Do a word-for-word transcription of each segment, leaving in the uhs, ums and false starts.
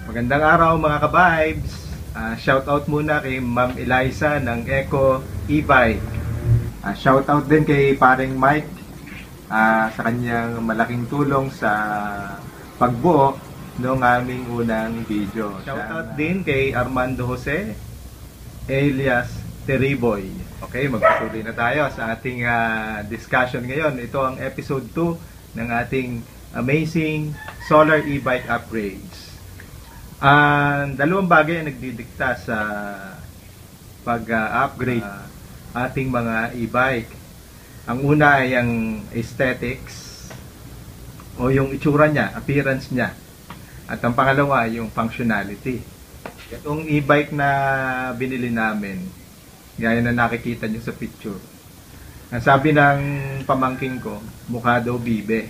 Magandang araw mga ka-vibes! Uh, shoutout muna kay Ma'am Eliza ng Eco Ebike. Uh, shoutout din kay paring Mike uh, sa kanyang malaking tulong sa pagbuo ng aming unang video. Shoutout din kay Armando Jose alias Teriboy. Okay, magpatuloy na tayo sa ating uh, discussion ngayon. Ito ang episode two ng ating amazing solar e-bike upgrades. Ang uh, dalawang bagay ang nagdidikta sa pag-upgrade uh, ating mga e-bike. Ang una ay ang aesthetics o yung itsura niya, appearance niya. At ang pangalawa yung functionality. Itong e-bike na binili namin, gaya na nakikita nyo sa picture, ang sabi ng pamangking ko, mukha daw bibe.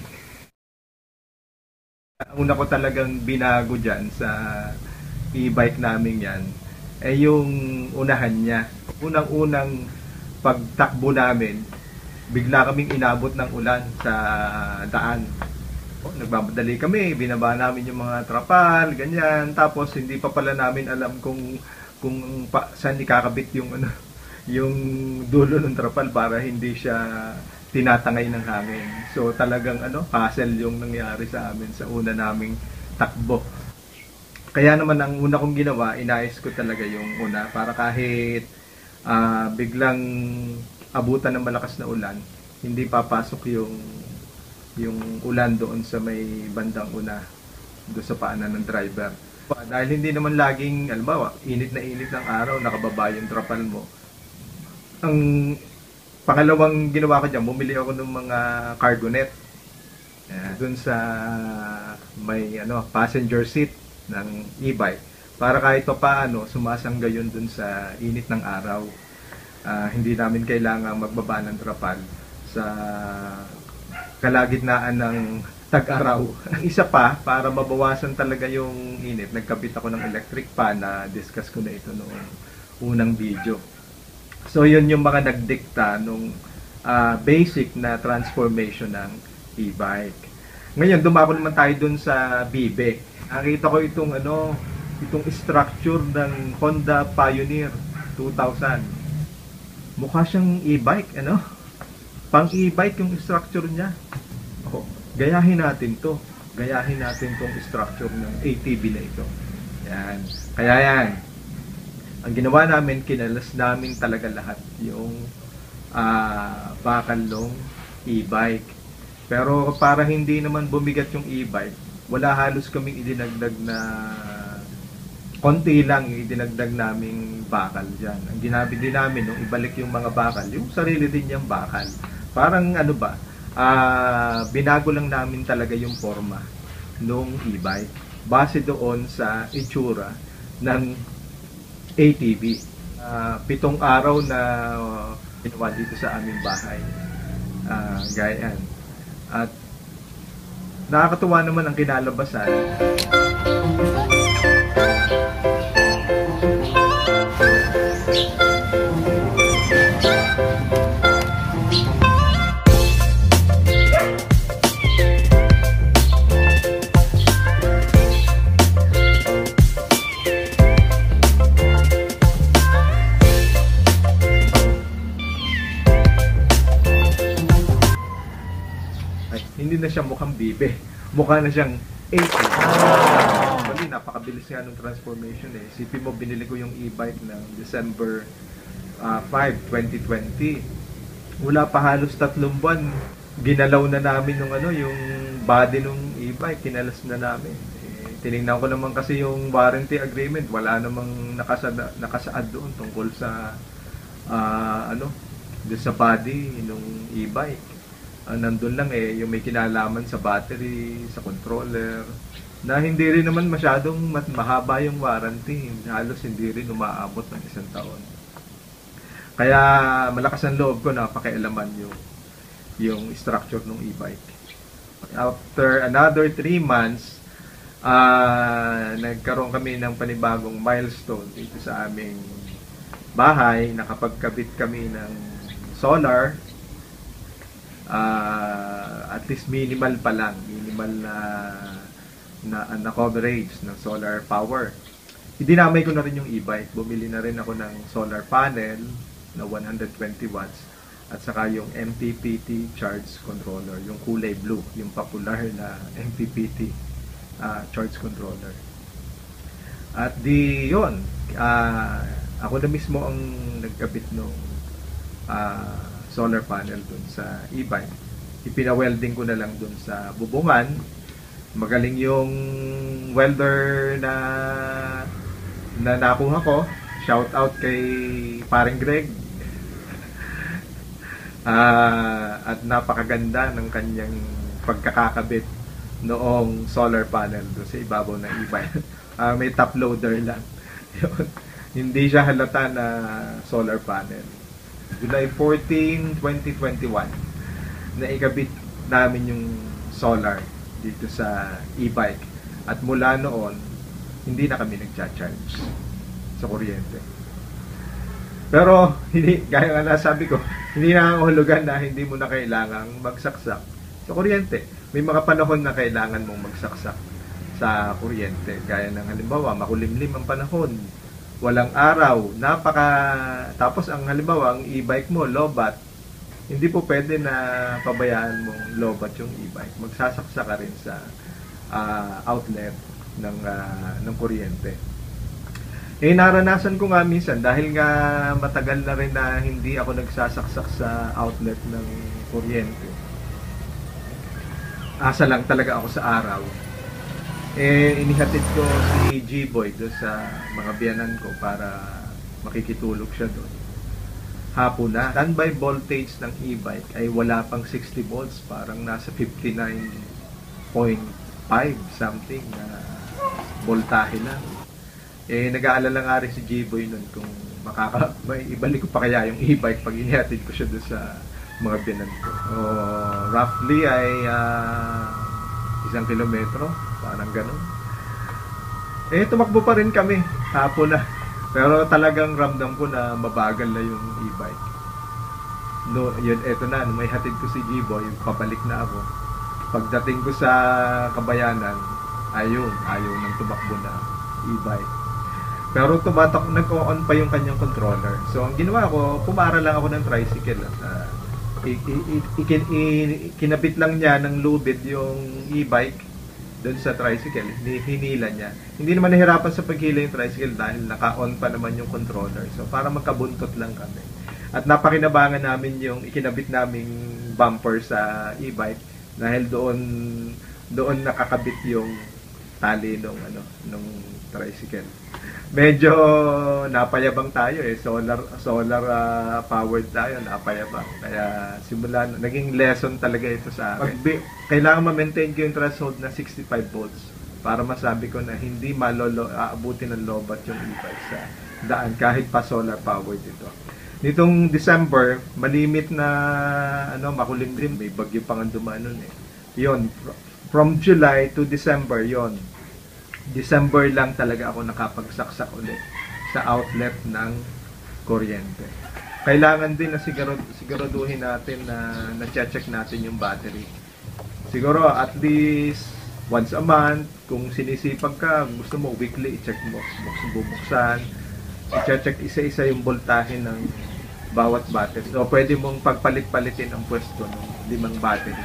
Ang una ko talagang binago dyan sa e-bike namin yan ay yung unahan niya. Unang-unang pagtakbo namin, bigla kaming inabot ng ulan sa daan. Oh, nagmamadali kami, binaba namin yung mga trapal, ganyan. Tapos hindi pa pala namin alam kung kung pa, saan ikakabit yung ano, yung dulo ng trapal para hindi siya tinatangay ng hangin. So talagang ano, hassle yung nangyari sa amin sa una naming takbo. Kaya naman ang una kong ginawa, inayos ko talaga yung una para kahit uh, biglang abutan ng malakas na ulan, hindi papasok yung yung ulan doon sa may bandang una, doon sa paanan ng driver. Dahil hindi naman laging, alimbawa, init na init ng araw, nakababa yung trapal mo. Ang pangalawang ginawa ko dyan, bumili ako ng mga cargo net. Uh, doon sa may ano, passenger seat ng e-bike. Para kahit pa paano, sumasangga yun doon sa init ng araw. Uh, hindi namin kailangan magbaba ng trapal sa kalagitnaan ng tag-araw. Ang isa pa, para mabawasan talaga yung init, nagkabit ako ng electric fan na discuss ko na ito noong unang video. So yun yung mga nagdikta nung uh, basic na transformation ng e-bike. Ngayon, dumako naman tayo dun sa bibe. Nakita ko itong ano, itong structure ng Honda Pioneer two thousand. Mukha siyang e-bike, ano? Pang e-bike yung structure niya. Oh, gayahin natin to. Gayahin natin tong structure ng A T V na ito. Yan. Kaya yan. Ang ginawa namin, kinalas namin talaga lahat yung uh, bakal ng e-bike. Pero para hindi naman bumigat yung e-bike, wala halos kaming idinagdag na konti lang yung idinagdag naming bakal dyan. Ang ginabi din namin, nung ibalik yung mga bakal, yung sarili din niyang bakal. Parang ano ba, uh, binago lang namin talaga yung forma nung e-bike. Base doon sa itsura ng A T V. Uh, pitong araw na uh, ginawa dito sa aming bahay. Uh, gayaan. At nakakatuwa naman ang kinalabasan. Hindi na siya mukhang bibe. Mukha na siyang A T V. Actually, napakabilis nga ng transformation eh. Isipin mo, binili ko yung e-bike ng December uh, five, twenty twenty. Wala pa halos tatlong buwan. Ginalaw na namin yung, ano, yung body ng e-bike. Kinalas na namin. Eh, tinignan ko naman kasi yung warranty agreement. Wala namang nakasada, nakasaad doon tungkol sa uh, ano, doon sa body ng e-bike. Uh, nandun lang eh, yung may kinalaman sa battery, sa controller, na hindi rin naman masyadong mahaba yung warranty. Halos hindi rin umaabot ng isang taon. Kaya malakas ang loob ko na pakialaman yung, yung structure ng e-bike. After another three months, uh, nagkaroon kami ng panibagong milestone dito sa aming bahay. Nakapagkabit kami ng solar. Uh, at least minimal pa lang, minimal na na, na coverage ng solar power. Idinamay ko na rin yung e-bike. Bumili na rin ako ng solar panel na one hundred twenty watts at saka yung M P P T charge controller, yung kulay blue, yung popular na M P P T uh, charge controller. At di yun, uh, ako na mismo ang nagkabit ng uh, solar panel dun sa e-bike. Ipina-welding ko na lang dun sa bubungan. Magaling yung welder na na nakuha ko. Shout out kay paring Greg. Uh, at napakaganda ng kanyang pagkakakabit noong solar panel do sa ibabaw ng e-bike. Uh, may top loader lang. Hindi siya halata na solar panel. July fourteenth, twenty twenty-one na ikabit namin yung solar dito sa e-bike. At mula noon, hindi na kami nagcha-charge sa kuryente. Pero, hindi, gaya nga nasabi ko, hindi nakakahulugan na hindi mo na kailangang magsaksak sa kuryente. May mga panahon na kailangan mong magsaksak sa kuryente. Gaya ng halimbawa, makulimlim ang panahon, walang araw, napaka... Tapos ang halimbawa, ang e-bike mo, lobat, hindi po pwede na pabayaan mong lobat yung e-bike. Magsasaksa ka rin sa uh, outlet ng, uh, ng kuryente. Eh, naranasan ko nga minsan, dahil nga matagal na rin na hindi ako nagsasaksak sa outlet ng kuryente. Asa lang talaga ako sa araw. Eh, inihatid ko si G-Boy doon sa mga biyanan ko para makikitulog siya doon. Hapon na. Standby voltage ng e-bike ay wala pang sixty volts. Parang nasa fifty-nine point five something na voltahe lang. Eh, nag-aalala nga rin si G-Boy nun kung makaka... May ibalik ko pa kaya yung e-bike pag inihatid ko siya doon sa mga biyanan ko. Oh, roughly ay uh, isang kilometro. Parang ganun. Eh, tumakbo pa rin kami. Hapon na. Pero talagang ramdam ko na mabagal na yung e-bike. No, yun, eto na. May hatid ko si G-Boy. Pabalik na ako. Pagdating ko sa Kabayanan, ayun, ayaw nang tumakbo na e-bike. Pero tumatak, nag-on pa yung kanyang controller. So, ang ginawa ko, pumara lang ako ng tricycle. At, uh, kinabit lang niya ng lubid yung e-bike doon sa tricycle. Hinila niya. Hindi naman nahirapan sa paghila yung tricycle dahil naka-on pa naman yung controller. So, para magkabuntot lang kami. At napakinabangan namin yung ikinabit naming bumper sa e-bike dahil doon doon nakakabit yung tali nung ano nung tricycle. Medyo napayabang tayo eh. Solar solar uh, powered tayo, napayabang. Kaya simula naging lesson talaga ito sa akin. Pag, kailangan ma-maintain ko yung threshold na sixty-five volts para masabi ko na hindi malolo aabutin ng lobat yung e-bike sa daan kahit pa solar powered ito. Nitong December, malimit na ano, makulimlim, may bagyo pa nga dumaan nun eh. Yon, from July to December, yon. December lang talaga ako nakapagsaksak ulit sa outlet ng kuryente. Kailangan din na sigurad, siguraduhin natin na na-check natin yung battery. Siguro at least once a month, kung sinisipag ka, gusto mo weekly, i-check mo, bubuksan, i-check isa-isa yung voltahe ng bawat battery. So, pwede mong pagpalit-palitin ang pwesto ng limang battery.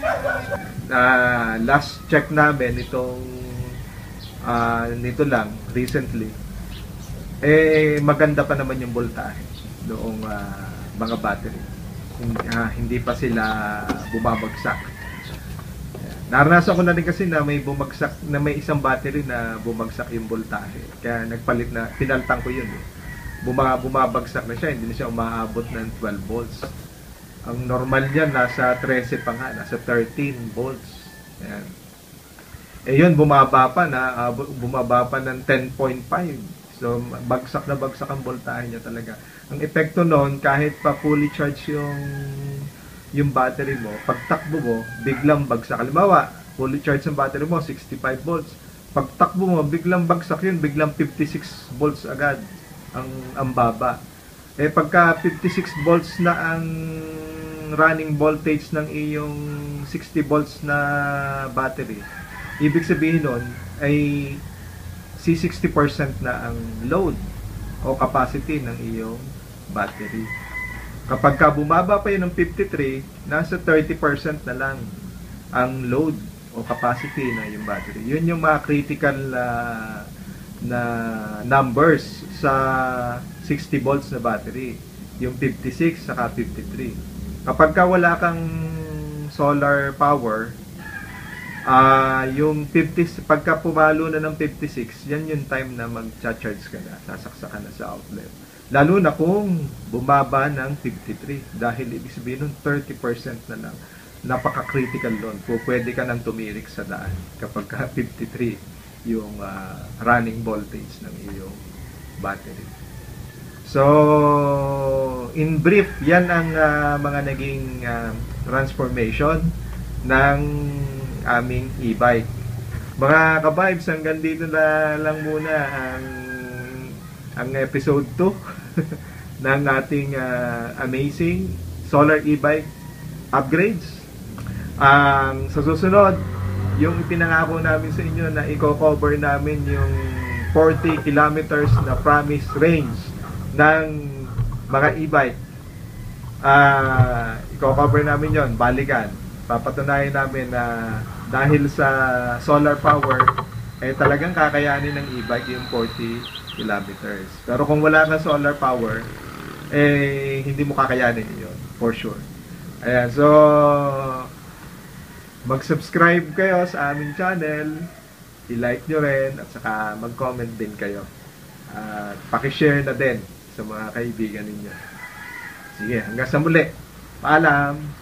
Uh, last check namin itong Uh, nito lang, recently, eh, maganda pa naman yung voltahe noong uh, mga battery. Hindi, uh, hindi pa sila bumabagsak. Naranasan ko na rin kasi na may bumagsak, na may isang battery na bumagsak yung voltahe. Kaya nagpalit na, pinaltang ko yun. Eh. Buma, bumabagsak na siya, hindi na siya umaabot ng twelve volts. Ang normal niya, nasa thirteen pa nga, nasa thirteen volts. Ayan. Eh yun, bumaba pa na, uh, bumaba pa ng ten point five. So, bagsak na bagsak ang voltahe niya talaga. Ang epekto noon, kahit pa fully charge yung yung battery mo, pagtakbo mo, biglang bagsak. Halimbawa, fully charge ang battery mo, sixty-five volts. Pagtakbo mo, biglang bagsak yun, biglang fifty-six volts agad ang, ang baba. Eh, pagka fifty-six volts na ang running voltage ng iyong sixty volts na battery, ibig sabihin nun ay sixty percent na ang load o capacity ng iyong battery. Kapag ka bumaba pa yun ng fifty-three, nasa thirty percent na lang ang load o capacity ng iyong battery. Yun yung mga critical uh, na numbers sa sixty volts na battery. Yung fifty-six saka fifty-three. Kapag ka wala kang solar power, ah uh, yung fifty, pagka pumalo na ng fifty-six, yan yung time na mag-charge ka na, sasaksa ka na sa outlet. Lalo na kung bumaba ng fifty-three, dahil ibig sabihin nun thirty percent na lang. Napaka-critical doon. Po, pwede ka nang tumirik sa daan kapag ka fifty-three yung uh, running voltage ng iyong battery. So, in brief, yan ang uh, mga naging uh, transformation ng aming e-bike. Mga ka-vibes, hanggang dito na lang muna ang ang episode two ng ating uh, amazing solar e-bike upgrades. Ang um, sa susunod, yung ipinangako namin sa inyo na i-cover namin yung forty kilometers na promise range ng mga e-bike. Uh, i-cover namin yon, balikan. Papatunayan namin na dahil sa solar power, eh talagang kakayanin ng e-bike yung forty kilometers. Pero kung wala kang solar power, eh hindi mo kakayanin yun, for sure. Ayan, so mag-subscribe kayo sa aming channel, i-like nyo rin, at saka mag-comment din kayo. At pakishare na din sa mga kaibigan ninyo. Sige, hanggang sa muli. Paalam!